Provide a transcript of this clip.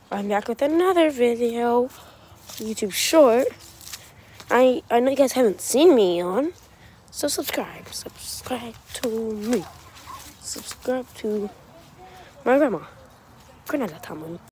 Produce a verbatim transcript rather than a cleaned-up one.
I'm back with another video, YouTube short. I I know you guys haven't seen me on, so subscribe. Subscribe to me. Subscribe to my grandma, Granada Tamun.